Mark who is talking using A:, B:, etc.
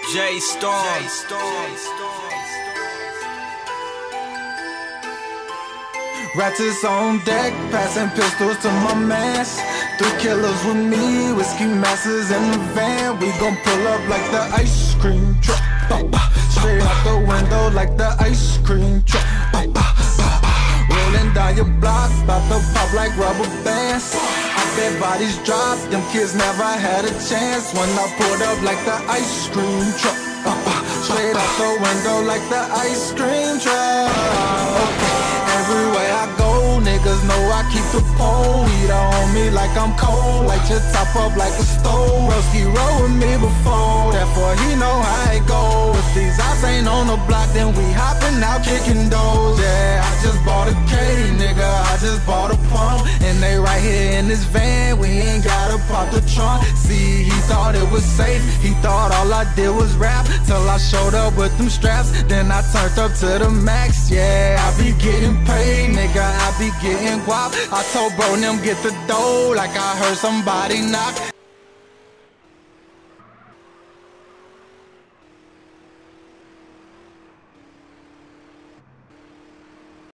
A: J Storm.
B: Ratchets on deck, passing pistols to my mans. 3 killers with me, whiskey masses in the van. We gon' pull up like the ice cream truck. Straight out the window like the ice cream truck. Rolling down your block, bout to pop like rubber bands. I bet bodies drop, them kids never had a chance. When I pulled up like the ice cream truck. Straight out the window like the ice cream truck. Everywhere I go, niggas know I keep the pole. Heat on me like I'm cold, light your top up like a stove. Broski roll with me before, therefore he know how it goes. If these eyes ain't on the block, then we hopping out kicking doors. Yeah, I just bought a K, nigga, I just bought a pump. And they right here in this van, we ain't gotta pop the trunk. See, he thought it was safe, he thought all I did was rap. Till I showed up with them straps, then I turned up to the max. Yeah, I be getting paid, nigga, I be getting guap. I told bro them get the dough like I heard somebody knock.